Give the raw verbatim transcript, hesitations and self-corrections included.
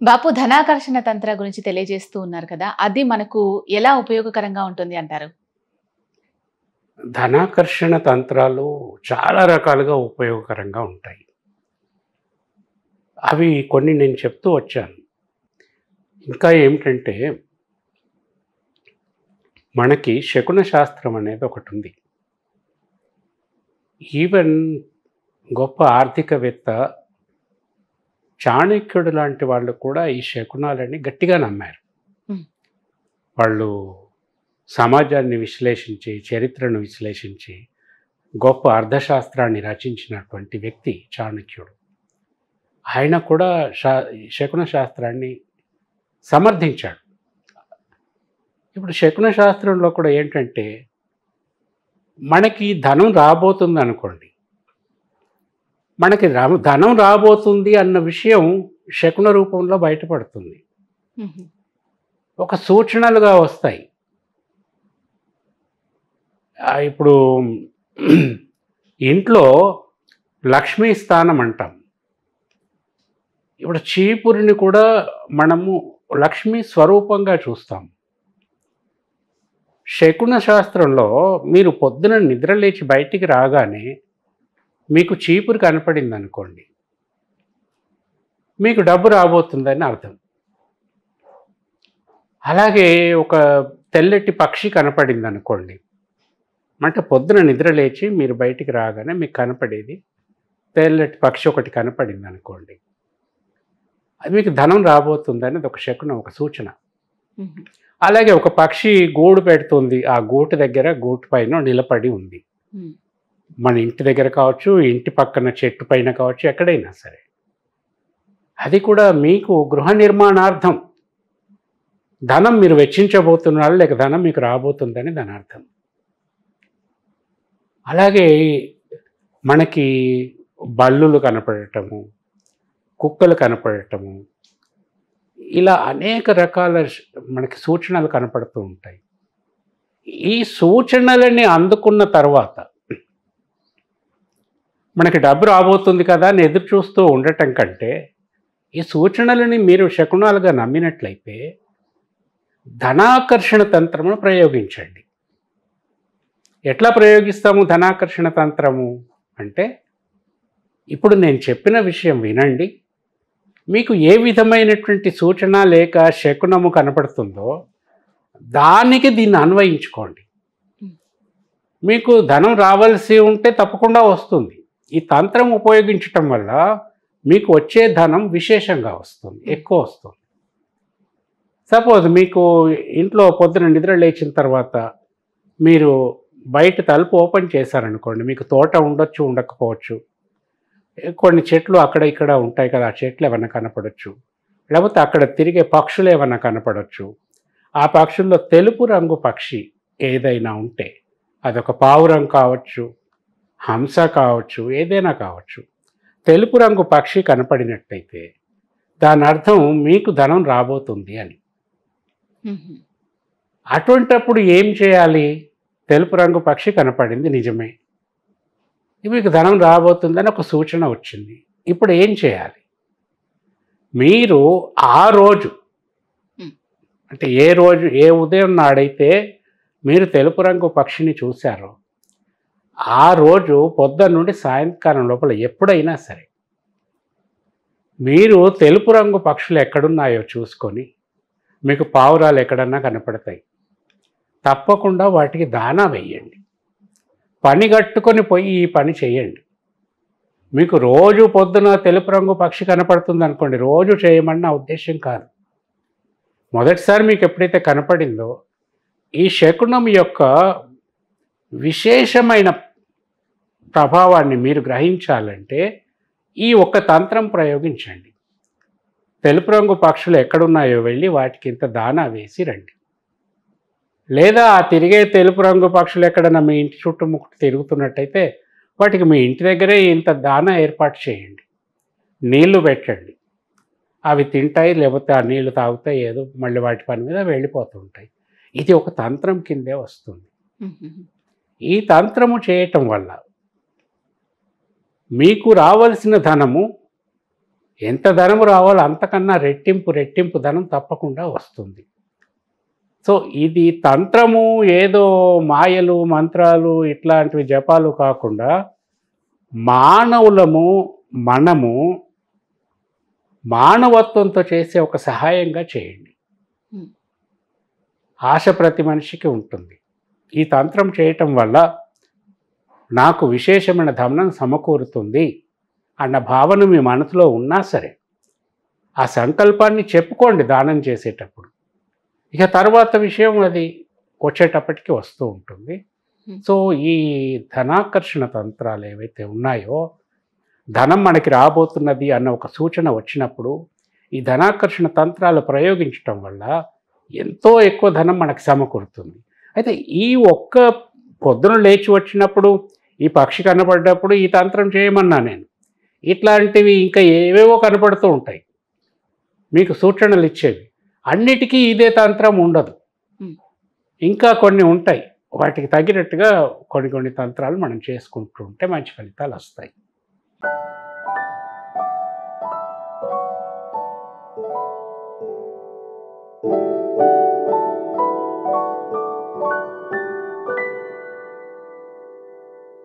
బాపు ధనాకర్షణ తంత్ర గురించి తెలియజేస్తూ ఉన్నారు కదా, అది మనకు ఎలా ఉపయోగకరంగా ఉంటుంది అంటారు? ధనాకర్షణ తంత్రాలు చాలా రకాలుగా ఉపయోగకరంగా ఉంటాయి. అవి కొన్ని నేను చెప్తూ వచ్చాను. ఇంకా ఏమిటంటే మనకి శకున శాస్త్రం అనేది ఒకటి ఉంది. ఈవెన్ గొప్ప ఆర్థికవేత్త చాణక్యుడు లాంటి వాళ్ళు కూడా ఈ శకునాలని గట్టిగా నమ్మారు. హ్మ్. వాళ్ళు సమాజాన్ని విశ్లేషించి, చరిత్రను విశ్లేషించి గొప్ప అర్థశాస్త్రాన్ని రచించినటువంటి వ్యక్తి చాణక్యుడు. ఆయన కూడా శా శకున శాస్త్రాన్ని సమర్థించాడు. ఇప్పుడు శకున శాస్త్రంలో కూడా ఏంటంటే మనకి ధనం రాబోతుంది అనుకోండి, మనకి రా- ధనం రాబోతుంది అన్న విషయం శకున రూపంలో బయటపడుతుంది. హుహు. ఒక సూచనలుగా వస్తాయి. ఆ, ఇప్పుడు ఇంట్లో లక్ష్మీ స్థానం అంటాం. ఇప్పుడు చీపురిని కూడా మనము లక్ష్మీ స్వరూపంగా చూస్తాం. శకున శాస్త్రంలో మీరు పొద్దున నిద్ర లేచి బయటికి రాగానే మీకు చీపురు కనపడింది అనుకోండి, మీకు డబ్బు రాబోతుందని అర్థం. అలాగే ఒక తెల్లటి పక్షి కనపడింది అనుకోండి, అంటే పొద్దున నిద్ర లేచి మీరు బయటికి రాగానే మీకు కనపడేది తెల్లటి పక్షి ఒకటి కనపడింది అనుకోండి, అది మీకు ధనం రాబోతుందని ఒక శకునం, ఒక సూచన. హుహు. అలాగే ఒక పక్షి గూడు పెడుతుంది, ఆ గూటు దగ్గర గూటు పైన నిలబడి ఉంది. హ్మ్. మన ఇంటి దగ్గర కావచ్చు, ఇంటి పక్కన చెట్టు పైన కావచ్చు, ఎక్కడైనా సరే, అది కూడా మీకు గృహ నిర్మాణార్థం ధనం మీరు వెచ్చించబోతున్నారు, లేక ధనం మీకు రాబోతుందని దాని అర్థం. అలాగే మనకి బల్లులు కనపడటము, కుక్కలు కనపడటము, ఇలా అనేక రకాల శ- మనకి సూచనలు కనపడుతూ ఉంటాయి. ఈ సూచనలని అందుకున్న తర్వాత మనకి డబ్బు రాబోతుంది కదా అని ఎదురు చూస్తూ ఉండటం కంటే, ఈ సూచనలని మీరు శకునాలుగా నమ్మినట్లయితే ధనాకర్షణ తంత్రమును ప్రయోగించండి. ఎట్లా ప్రయోగిస్తాము ధనాకర్షణ తంత్రము అంటే, ఇప్పుడు నేను చెప్పిన విషయం వినండి. మీకు ఏ విధమైనటువంటి సూచన లేక శకునము కనపడుతుందో దానికి దీన్ని అన్వయించుకోండి. మీకు ధనం రావాల్సి ఉంటే తప్పకుండా వస్తుంది. ఈ తంత్రం ఉపయోగించటం వల్ల మీకు వచ్చే ధనం విశేషంగా వస్తుంది, ఎక్కువ వస్తుంది. సపోజ్ మీకు ఇంట్లో పొద్దున నిద్ర లేచిన తర్వాత మీరు బయట తలుపు ఓపెన్ చేశారనుకోండి, మీకు తోట ఉండొచ్చు, ఉండకపోవచ్చు, కొన్ని చెట్లు అక్కడ ఇక్కడ ఉంటాయి కదా, ఆ చెట్లు ఏమన్నా కనపడవచ్చు, లేకపోతే అక్కడ తిరిగే పక్షులు ఏమన్నా కనపడవచ్చు. ఆ పక్షుల్లో తెలుపు రంగు పక్షి ఏదైనా ఉంటే, అదొక పావురం కావచ్చు, హంస కావచ్చు, ఏదైనా కావచ్చు, తెలుపు రంగు పక్షి కనపడినట్టయితే దాని అర్థం మీకు ధనం రాబోతుంది అని. హుహు. అటువంటప్పుడు ఏం చేయాలి? తెలుపు రంగు పక్షి కనపడింది, నిజమే, మీకు ధనం రాబోతుందని ఒక సూచన వచ్చింది. ఇప్పుడు ఏం చేయాలి? మీరు ఆ రోజు, హ్మ్. అంటే ఏ రోజు, ఏ ఉదయం నాడైతే మీరు తెలుపు రంగు పక్షిని చూశారో ఆ రోజు పొద్దున్న నుండి సాయంకాలం లోపల ఎప్పుడైనా సరే మీరు తెలుపు రంగు పక్షులు ఎక్కడున్నాయో చూసుకొని, మీకు పావురాలు ఎక్కడన్నా కనపడతాయి, తప్పకుండా వాటికి దానా వేయండి. పని కట్టుకొని పోయి ఈ పని చేయండి. మీకు రోజు పొద్దున తెలుపు రంగు పక్షి కనపడుతుంది అనుకోండి, రోజు చేయమన్న ఉద్దేశం కాదు. మొదటిసారి మీకు ఎప్పుడైతే కనపడిందో, ఈ శకునం యొక్క విశేషమైన ప్రభావాన్ని మీరు గ్రహించాలంటే ఈ ఒక్క తంత్రం ప్రయోగించండి. తెలుపు రంగు పక్షులు ఎక్కడున్నాయో వెళ్ళి వాటికి ఇంత దానా వేసి రండి. లేదా ఆ తిరిగే తెలుపు రంగు పక్షులు ఎక్కడన్నా మీ ఇంటి చుట్టుముట్టు తిరుగుతున్నట్టయితే వాటికి మీ ఇంటి దగ్గరే ఇంత దానా ఏర్పాటు చేయండి. నీళ్లు పెట్టండి, అవి తింటాయి, లేకపోతే ఆ నీళ్లు తాగుతాయి, ఏదో మళ్ళీ వాటి పని మీద వెళ్ళిపోతూ ఉంటాయి. ఇది ఒక తంత్రం కిందే వస్తుంది. హుహు. ఈ తంత్రము చేయటం వల్ల మీకు రావలసిన ధనము ఎంత ధనము రావాలో అంతకన్నా రెట్టింపు రెట్టింపు ధనం తప్పకుండా వస్తుంది. సో ఇది తంత్రము ఏదో మాయలు మంత్రాలు ఇట్లాంటివి జపాలు కాకుండా మానవులము మనము మానవత్వంతో చేసే ఒక సహాయంగా చేయండి. ఆశ ప్రతి మనిషికి ఉంటుంది. ఈ తంత్రం చేయటం వల్ల నాకు విశేషమైన ధనం సమకూరుతుంది అన్న భావన మీ మనసులో ఉన్నా సరే ఆ సంకల్పాన్ని చెప్పుకోండి దానం చేసేటప్పుడు. ఇక తర్వాత విషయం అది వచ్చేటప్పటికి వస్తూ ఉంటుంది. సో ఈ ధనాకర్షణ తంత్రాలు ఏవైతే ఉన్నాయో, ధనం మనకి రాబోతున్నది అన్న ఒక సూచన వచ్చినప్పుడు ఈ ధనాకర్షణ తంత్రాలు ప్రయోగించటం వల్ల ఎంతో ఎక్కువ ధనం మనకు సమకూరుతుంది. అయితే ఈ ఒక్క పొద్దున లేచి వచ్చినప్పుడు ఈ పక్షి కనపడ్డప్పుడు ఈ తంత్రం చేయమన్నా నేను. ఇట్లాంటివి ఇంకా ఏవేవో కనపడుతూ ఉంటాయి మీకు సూచనలు ఇచ్చేవి. అన్నిటికీ ఇదే తంత్రం ఉండదు, ఇంకా కొన్ని ఉంటాయి. వాటికి తగినట్టుగా కొన్ని కొన్ని తంత్రాలు మనం చేసుకుంటూ ఉంటే మంచి ఫలితాలు వస్తాయి.